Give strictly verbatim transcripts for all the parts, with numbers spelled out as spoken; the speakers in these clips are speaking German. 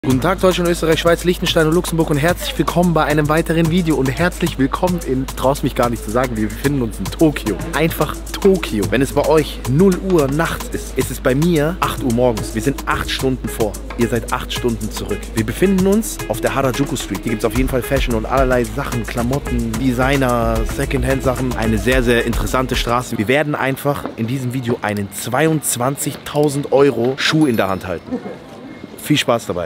Guten Tag Deutschland, Österreich, Schweiz, Liechtenstein und Luxemburg und herzlich willkommen bei einem weiteren Video und herzlich willkommen in, traust mich gar nicht zu sagen, wir befinden uns in Tokio. Einfach Tokio. Wenn es bei euch null Uhr nachts ist, ist es bei mir acht Uhr morgens. Wir sind acht Stunden vor. Ihr seid acht Stunden zurück. Wir befinden uns auf der Harajuku Street. Hier gibt es auf jeden Fall Fashion und allerlei Sachen, Klamotten, Designer, Secondhand Sachen. Eine sehr, sehr interessante Straße. Wir werden einfach in diesem Video einen zweiundzwanzigtausend Euro Schuh in der Hand halten. Viel Spaß dabei.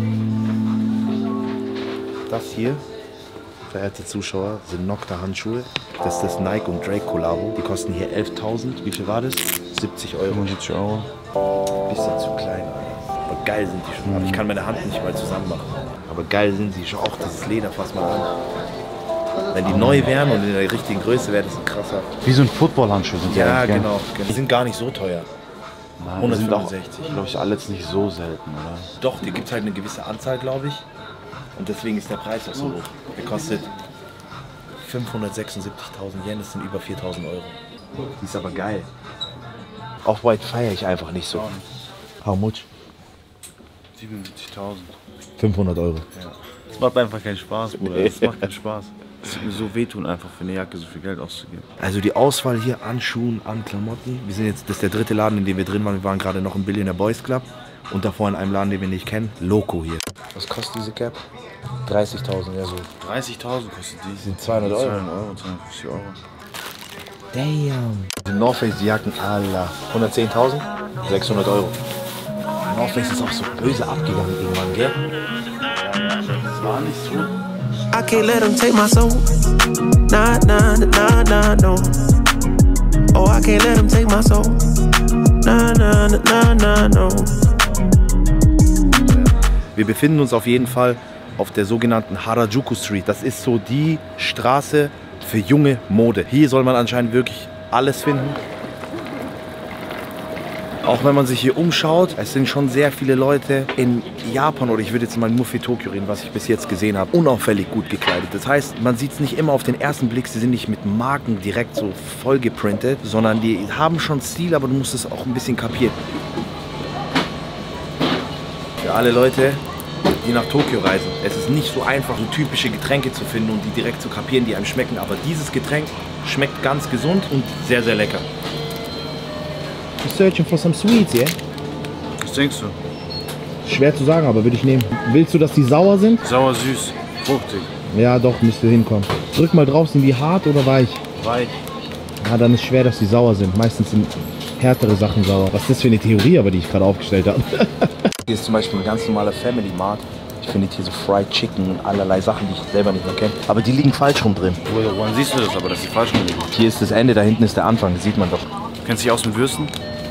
Das hier, verehrte Zuschauer, sind Nocta-Handschuhe. Das ist das Nike und Drake Kollabo. Die kosten hier elftausend. Wie viel war das? siebzig Euro. fünfundsiebzig Euro. Bisschen zu klein, Alter. Aber geil sind die schon. Aber ich kann meine Hand nicht mal zusammen machen. Aber geil sind sie schon. Auch dieses Leder, fass mal an. Wenn die neu wären und in der richtigen Größe wäre das ein krasser. Wie so ein Football-Handschuh sind die. Ja, eigentlich, genau. Die sind gar nicht so teuer. Nein, die sind auch, hundertfünfundsechzig. glaube ich, alles nicht so selten, oder? Doch, die gibt es halt eine gewisse Anzahl, glaube ich. Und deswegen ist der Preis auch so hoch. Der kostet fünfhundertsechsundsiebzigtausend Yen, das sind über viertausend Euro. Die ist aber geil. Off-White feiere ich einfach nicht so. How much? siebenundsiebzigtausend. fünfhundert Euro. Ja. Das macht einfach keinen Spaß, Bruder. Das macht keinen Spaß. Es wird mir so wehtun, einfach für eine Jacke so viel Geld auszugeben. Also die Auswahl hier an Schuhen, an Klamotten. Wir sind jetzt, das ist der dritte Laden, in dem wir drin waren. Wir waren gerade noch im Billionaire Boys Club. Und davor in einem Laden, den wir nicht kennen. Loco hier. Was kostet diese Cap? dreißigtausend, ja so. dreißigtausend kostet die. Das sind zweihundert Euro. zweihundert Euro, zweihundertfünfzig Euro. Damn. Die North Face Jacken, Allah. hundertzehntausend? sechshundert Euro. North Face ist auch so böse abgegangen irgendwann, gell? Das war nicht so. I can't let them take my soul. Nah, nah, nah, nah, no. Oh, I can't let them take my soul. Nah, nah, nah, nah, no. Wir befinden uns auf jeden Fall auf der sogenannten Harajuku Street. Das ist so die Straße für junge Mode. Hier soll man anscheinend wirklich alles finden. Auch wenn man sich hier umschaut, es sind schon sehr viele Leute in Japan, oder ich würde jetzt mal nur für Tokio reden, was ich bis jetzt gesehen habe, unauffällig gut gekleidet. Das heißt, man sieht es nicht immer auf den ersten Blick, sie sind nicht mit Marken direkt so voll geprintet, sondern die haben schon Stil, aber du musst es auch ein bisschen kapieren. Für alle Leute, die nach Tokio reisen, es ist nicht so einfach, so typische Getränke zu finden und die direkt zu kapieren, die einem schmecken, aber dieses Getränk schmeckt ganz gesund und sehr, sehr lecker. You're searching for some sweets, yeah? Was denkst du? Schwer zu sagen, aber würde ich nehmen. Willst du, dass die sauer sind? Sauer, süß, fruchtig, Ja, doch, müsste hinkommen. Drück mal drauf, sind die hart oder weich? weich. Ja, dann ist schwer, dass die sauer sind. Meistens sind härtere Sachen sauer. Was ist das für eine Theorie, aber die ich gerade aufgestellt habe? Hier ist zum Beispiel ein ganz normaler Family Mart. Ich finde hier so Fried Chicken und allerlei Sachen, die ich selber nicht mehr kenne. Aber die liegen falsch rum drin. Woran siehst du das aber, dass die falsch liegen? Hier ist das Ende, da hinten ist der Anfang, das sieht man doch. Kennst du dich aus mit Würsten?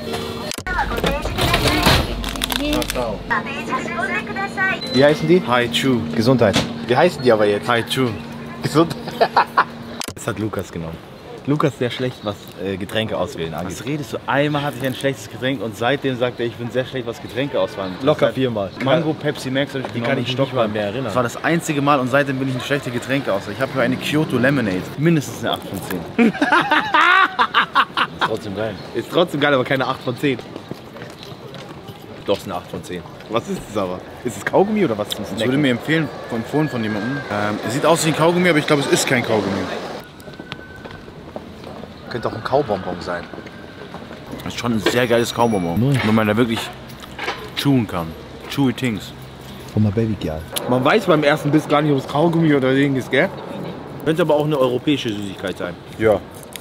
Wie heißen die? Haichu. Gesundheit. Wie heißen die aber jetzt? Haichu. Gesundheit. Das hat Lukas genommen. Lukas ist sehr schlecht, was äh, Getränke auswählen angeht. Was redest du? Einmal hatte ich ein schlechtes Getränk und seitdem sagt er, ich bin sehr schlecht, was Getränke auswählen. Locker viermal. Mango, Pepsi Max habe ich Die genommen. kann ich mich nicht mal mehr erinnern. Das war das einzige Mal und seitdem bin ich ein schlechte Getränke aus. Ich habe hier eine Kyoto Lemonade. Mindestens eine acht von zehn. Ist trotzdem geil. Ist trotzdem geil, aber keine acht von zehn. Doch, ist eine acht von zehn. Was ist das aber? Ist es Kaugummi oder was? Ich würde mir empfehlen, empfohlen von jemandem. Ähm, es sieht aus wie ein Kaugummi, aber ich glaube, es ist kein Kaugummi. Könnte auch ein Kaubonbon sein. Das ist schon ein sehr geiles Kaubonbon. Wenn man da wirklich chewen kann. Chewy Things. Von my baby girl. Man weiß beim ersten Biss gar nicht, ob es Kaugummi oder Ding ist, gell? Könnte aber auch eine europäische Süßigkeit sein. Ja.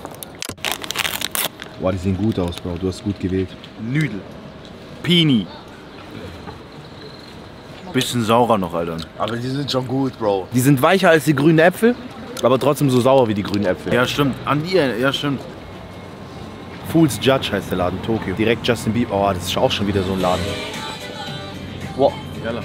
Boah, die sehen gut aus, Bro. Du hast gut gewählt. Nudel. Pini. Bisschen saurer noch, Alter. Aber die sind schon gut, Bro. Die sind weicher als die grünen Äpfel, aber trotzdem so sauer wie die grünen Äpfel. Ja, stimmt. An dir, ja, stimmt. Fool's Judge heißt der Laden, Tokio. Direkt Justin Bieber. Oh, das ist auch schon wieder so ein Laden. Wow. Jalla.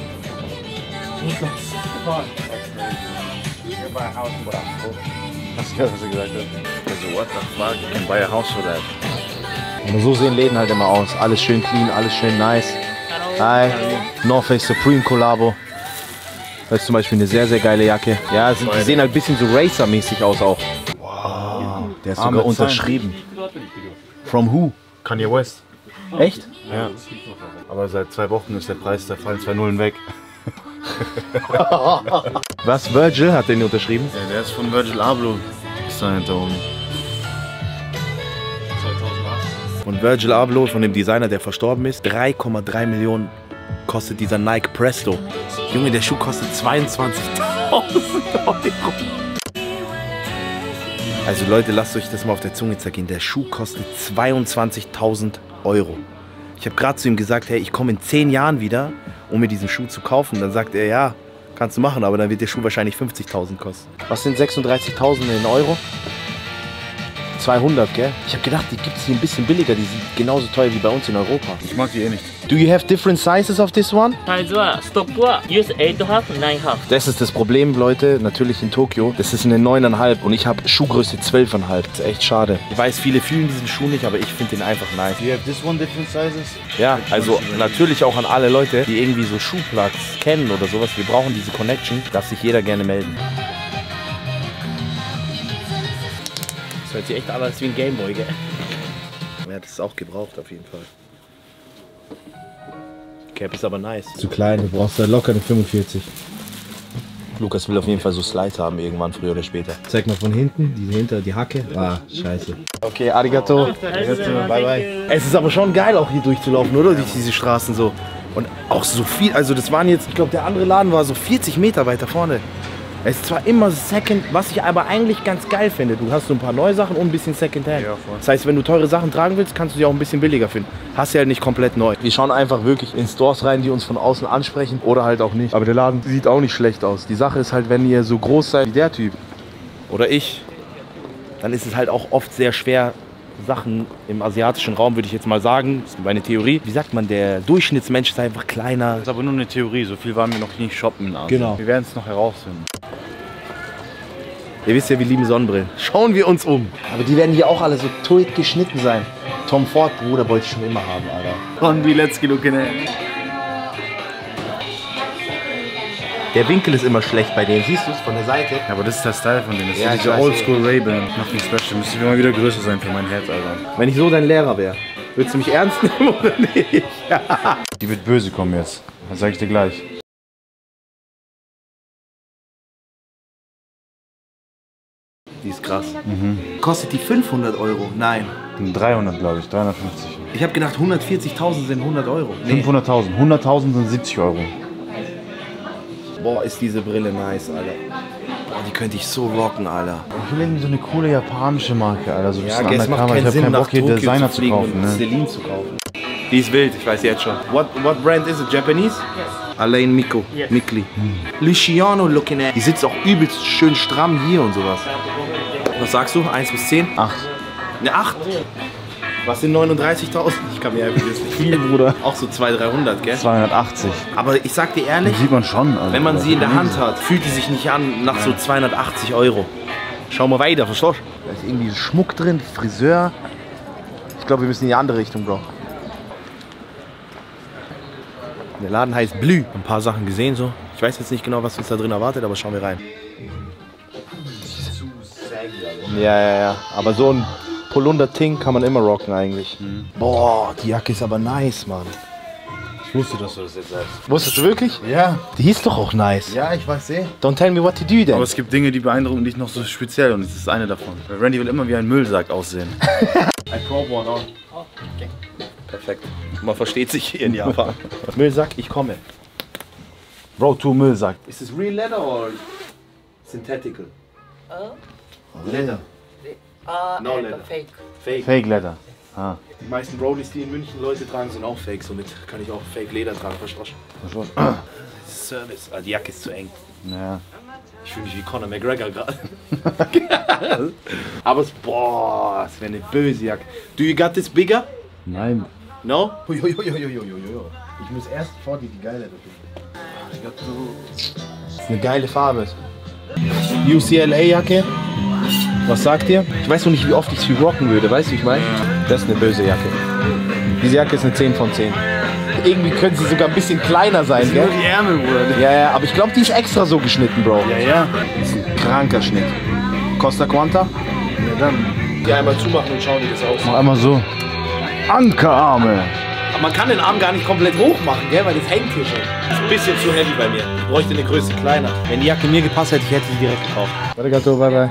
Hast du gehört, was er gesagt hat? Also, what the fuck? You can buy a house for that. Aber so sehen Läden halt immer aus. Alles schön clean, alles schön nice. Hi. North Face Supreme Kollabo. Das ist zum Beispiel eine sehr, sehr geile Jacke. Ja, sind, die sehen halt ein bisschen so Racer-mäßig aus auch. Wow. Der ist sogar unterschrieben. From who? Kanye West. Echt? Ja. Aber seit zwei Wochen ist der Preis, da fallen zwei Nullen weg. Was? Virgil hat den unterschrieben? Ja, der ist von Virgil Abloh. Ist da hinter oben. zweitausendacht. Von Virgil Abloh, von dem Designer, der verstorben ist. drei Komma drei Millionen kostet dieser Nike Presto. Junge, der Schuh kostet zweiundzwanzigtausend Euro. Also Leute, lasst euch das mal auf der Zunge zergehen. Der Schuh kostet zweiundzwanzigtausend Euro. Ich habe gerade zu ihm gesagt, hey, ich komme in zehn Jahren wieder, um mir diesen Schuh zu kaufen. Dann sagt er, ja, kannst du machen, aber dann wird der Schuh wahrscheinlich fünfzigtausend kosten. Was sind sechsunddreißigtausend in Euro? zweihundert, gell? Ich habe gedacht, die gibt es hier ein bisschen billiger. Die sind genauso teuer wie bei uns in Europa. Ich mag die eh nicht. Do you have different sizes of this one? Size wa stock wa use eight and a half, nine and a half. Das ist das Problem, Leute, natürlich in Tokio. Das ist eine neun Komma fünf und ich habe Schuhgröße zwölf Komma fünf. Das ist echt schade. Ich weiß, viele fühlen diesen Schuh nicht, aber ich finde den einfach nice. Do you have this one different sizes? Ja, also natürlich auch an alle Leute, die irgendwie so Schuhplugs kennen oder sowas. Wir brauchen diese Connection, darf sich jeder gerne melden. Das hört sich echt an als wie ein Gameboy, gell? Ja, das ist auch gebraucht auf jeden Fall. Cap ist aber nice. Zu klein, du brauchst da locker eine fünfundvierzig. Lukas will auf jeden Fall so Slides haben, irgendwann früher oder später. Zeig mal von hinten, die hinter die Hacke. Ah, scheiße. Okay, arigato. Bye bye. Es ist aber schon geil auch hier durchzulaufen, oder? Durch diese Straßen so. Und auch so viel, also das waren jetzt, ich glaube der andere Laden war so vierzig Meter weiter vorne. Es ist zwar immer Second, was ich aber eigentlich ganz geil finde. Du hast so ein paar neue Sachen und ein bisschen Secondhand. Ja, voll. Das heißt, wenn du teure Sachen tragen willst, kannst du sie auch ein bisschen billiger finden. Hast ja halt nicht komplett neu. Wir schauen einfach wirklich in Stores rein, die uns von außen ansprechen oder halt auch nicht. Aber der Laden sieht auch nicht schlecht aus. Die Sache ist halt, wenn ihr so groß seid wie der Typ oder ich, dann ist es halt auch oft sehr schwer, Sachen im asiatischen Raum, würde ich jetzt mal sagen, das ist meine Theorie. Wie sagt man, der Durchschnittsmensch ist einfach kleiner. Das ist aber nur eine Theorie, so viel waren wir noch nicht shoppen in Asien. Genau. Wir werden es noch herausfinden. Ihr wisst ja, wir lieben Sonnenbrillen. Schauen wir uns um. Aber die werden hier auch alle so tot geschnitten sein. Tom Ford, Bruder, wollte ich schon immer haben, Alter. Und wie let's get looking at. Der Winkel ist immer schlecht bei denen. Siehst du es von der Seite? Ja, aber das ist der Style von denen. Das Ja, ist ich diese weiß, Oldschool Ray-Ban. Nothing special. Müsste mal wieder größer sein für mein Herz, Alter. Wenn ich so dein Lehrer wäre, würdest du mich ernst nehmen oder nicht? Die wird böse kommen jetzt. Das sag ich dir gleich. Die ist krass. Mhm. Kostet die fünfhundert Euro? Nein. dreihundert, glaube ich. dreihundertfünfzig. Ich habe gedacht, hundertvierzigtausend sind hundert Euro. Nee. fünfhunderttausend. hunderttausend sind siebzig Euro. Boah, ist diese Brille nice, Alter. Boah, die könnte ich so rocken, Alter. Ich will irgendwie so eine coole japanische Marke, Alter. So ein Ja, bisschen es macht undercover. keinen Ich hab Sinn, keinen nach Bock, hier Tokio Designer zu zu fliegen kaufen. und Ne? Celine zu kaufen. Die ist wild, ich weiß jetzt schon. What, what brand is it? Japanese? Yes. Alain Miko. Yes. Mikli. Luciano looking at. Die sitzt auch übelst schön stramm hier und sowas. Was sagst du? eins bis zehn? Acht. Eine acht? Was sind neununddreißigtausend? Ich kann mir einfach das nicht Viel, Bruder. Auch so zweihundert, dreihundert, gell? zweihundertachtzig. Aber ich sag dir ehrlich, Das sieht man schon, Alter. wenn man sie in der Hand hat, fühlt die sich nicht an nach so zweihundertachtzig Euro. Schau mal weiter, verstehst du? Da ist irgendwie Schmuck drin, Friseur. Ich glaube, wir müssen in die andere Richtung, Bro. Der Laden heißt Blü. Ein paar Sachen gesehen so. Ich weiß jetzt nicht genau, was uns da drin erwartet, aber schauen wir rein. Ja, ja, ja. Aber so ein Polunder-Ting kann man immer rocken eigentlich. Mhm. Boah, die Jacke ist aber nice, Mann. Ich wusste, dass du das jetzt sagst. Wusstest du wirklich? Ja. Die ist doch auch nice. Ja, ich weiß eh. Don't tell me what to do then. Aber es gibt Dinge, die beeindrucken dich noch so speziell und das ist eine davon. Weil Randy will immer wie ein Müllsack aussehen. I probe one on. Okay. Perfekt. Man versteht sich hier in Japan. Müllsack, ich komme. Bro, tu Müllsack. Is this real leather or synthetical? Uh, Leather. uh, No and leather. fake. Fake. Fake Leather. Ah. Die meisten Rollies, die in München Leute tragen, sind auch fake. Somit kann ich auch Fake Leder tragen, verstehst du? Das ist Service. Ah, die Jacke ist zu eng. Ja. Ich fühle mich wie Conor McGregor gerade. Aber es, boah, es wäre eine böse Jacke. Do you got this bigger? Nein. No? Ich muss erst vor dir die geile finden. Das ist eine geile Farbe. U C L A-Jacke. Was sagt ihr? Ich weiß noch nicht, wie oft ich sie rocken würde. Weißt du, wie ich meine? Das ist eine böse Jacke. Diese Jacke ist eine zehn von zehn. Irgendwie können sie sogar ein bisschen kleiner sein, gell? Die Ärmel, Bruder. Ja, ja, aber ich glaube, die ist extra so geschnitten, Bro. Ja, ja. Das ist ein kranker Schnitt. Costa Quanta? Ja, dann. Die einmal zumachen und schauen, wie das aussieht. Mach einmal so. Ankerarme. man kann den Arm gar nicht komplett hoch machen, gell? Weil das hängt hier schon. Das ist ein bisschen zu heavy bei mir. Ich bräuchte eine Größe kleiner. Wenn die Jacke mir gepasst hätte, ich hätte sie direkt gekauft. Arigato, bye bye.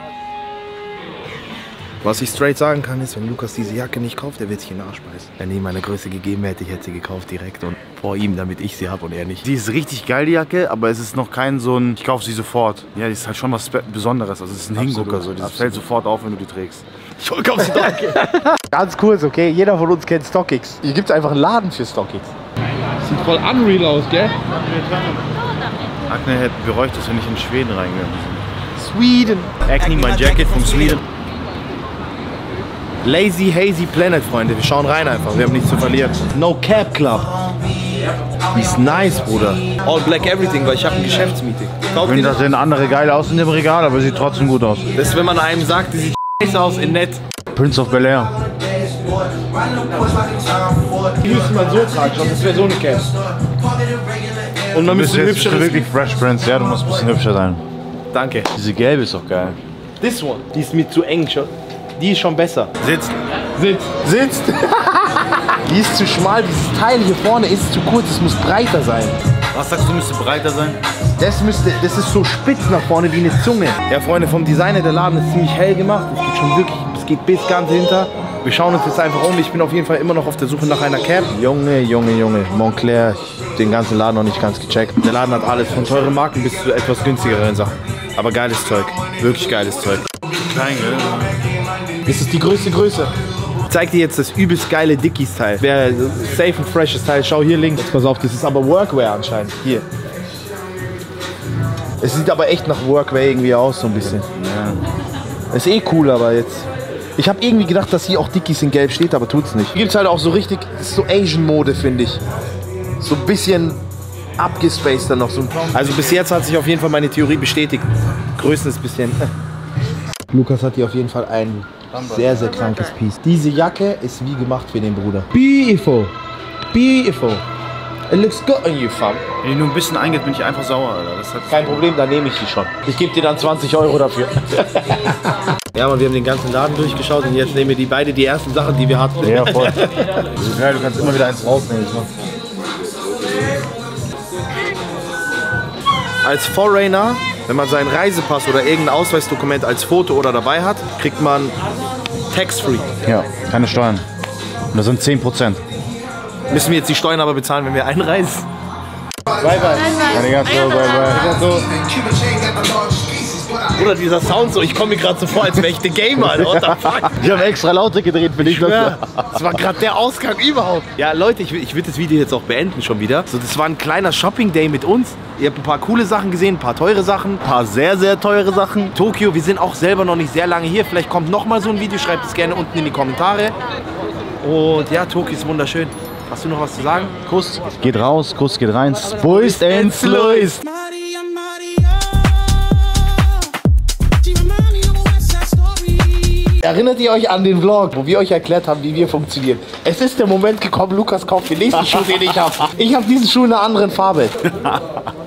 Was ich straight sagen kann, ist, wenn Lukas diese Jacke nicht kauft, der wird sich in den Arsch beißen. Wenn ihm meine Größe gegeben hätte, ich hätte sie gekauft direkt und vor ihm, damit ich sie habe und er nicht. Die ist richtig geil, die Jacke, aber es ist noch kein so ein, ich kaufe sie sofort. Ja, die ist halt schon was Besonderes. Also es ist ein Hingucker, so. Das fällt sofort auf, wenn du die trägst. Ich kauf sie doch. Ganz kurz, okay? Jeder von uns kennt StockX. Hier gibt es einfach einen Laden für StockX. Sieht voll unreal aus, gell? Akne hätte bereut, dass wir nicht in Schweden reingehen. Sweden. Acne, mein Jacket vom Sweden. Lazy Hazy Planet, Freunde. Wir schauen rein einfach. Wir haben nichts zu verlieren. No Cap Club. Die ist nice, Bruder. All Black Everything, weil ich habe ein Geschäftsmeeting. Ich finde, da sehen andere geil aus in dem Regal, aber sieht trotzdem gut aus. Das ist, wenn man einem sagt, die sieht scheiße aus in nett. Prince of Bel-Air. Die müsste man so tragen, schon. Das wäre so eine Cap. Und man müsste hübscher. hübscher. Wirklich Fresh Prince, ja, du musst ein bisschen hübscher sein. Danke. Diese gelbe ist doch geil. This one. Die ist mir zu eng schon. Die ist schon besser. Sitzt. Sitzt. Sitzt. Die ist zu schmal. Dieses Teil hier vorne ist zu kurz. Es muss breiter sein. Was sagst du, müsste breiter sein? Das müsste, das ist so spitz nach vorne wie eine Zunge. Ja, Freunde, vom Designer der Laden ist ziemlich hell gemacht. Es geht schon wirklich, es geht bis ganz hinter. Wir schauen uns jetzt einfach um. Ich bin auf jeden Fall immer noch auf der Suche nach einer Cap. Junge, Junge, Junge. Montclair, den ganzen Laden noch nicht ganz gecheckt. Der Laden hat alles, von teuren Marken bis zu etwas günstigeren Sachen. Aber geiles Zeug. Wirklich geiles Zeug. Klein, gell? Das ist die größte Größe. Ich zeig dir jetzt das übelst geile Dickies-Teil. Wäre safe und freshes Teil. Schau hier links. Pass auf, das ist aber Workwear anscheinend. Hier. Es sieht aber echt nach Workwear irgendwie aus, so ein bisschen. Ja. Ist eh cool, aber jetzt... Ich habe irgendwie gedacht, dass hier auch Dickies in Gelb steht, aber tut's nicht. Hier gibt's halt auch so richtig... Das ist so Asian-Mode, finde ich. So ein bisschen abgespaced dann noch. So. Also bis jetzt hat sich auf jeden Fall meine Theorie bestätigt. Größen ist ein bisschen... Lukas hat hier auf jeden Fall ein sehr, sehr krankes Piece. Diese Jacke ist wie gemacht für den Bruder. Beautiful. Beautiful. It looks good on you, fam. Wenn die nur ein bisschen eingeht, bin ich einfach sauer, Alter. Das hat Kein Problem, dann nehme ich die schon. Ich gebe dir dann zwanzig Euro dafür. Ja, man, wir haben den ganzen Laden durchgeschaut und jetzt nehmen wir die beide die ersten Sachen, die wir hatten. ja, voll. Ja, du kannst immer wieder eins rausnehmen. Als Foreigner, wenn man seinen Reisepass oder irgendein Ausweisdokument als Foto oder dabei hat, kriegt man tax-free. Ja, keine Steuern. Und das sind zehn Prozent. Müssen wir jetzt die Steuern aber bezahlen, wenn wir einreisen? Bye, bye. Arigato, bye, bye. Bruder, dieser Sound so, ich komme mir gerade so vor, als wäre ich der Gamer, Alter. What the fuck? Ich habe extra Laute gedreht für dich. Ja, das war gerade der Ausgang überhaupt. Ja, Leute, ich, ich würde das Video jetzt auch beenden schon wieder. So, das war ein kleiner Shopping-Day mit uns. Ihr habt ein paar coole Sachen gesehen, ein paar teure Sachen, ein paar sehr, sehr teure Sachen. Tokio, wir sind auch selber noch nicht sehr lange hier. Vielleicht kommt noch mal so ein Video, schreibt es gerne unten in die Kommentare. Und ja, Tokio ist wunderschön. Hast du noch was zu sagen? Kuss. Geht raus, Kuss geht rein. Spoist and Sluist. Erinnert ihr euch an den Vlog, wo wir euch erklärt haben, wie wir funktionieren? Es ist der Moment gekommen, Lukas kauft den nächsten Schuh, den ich habe. Ich habe diesen Schuh in einer anderen Farbe.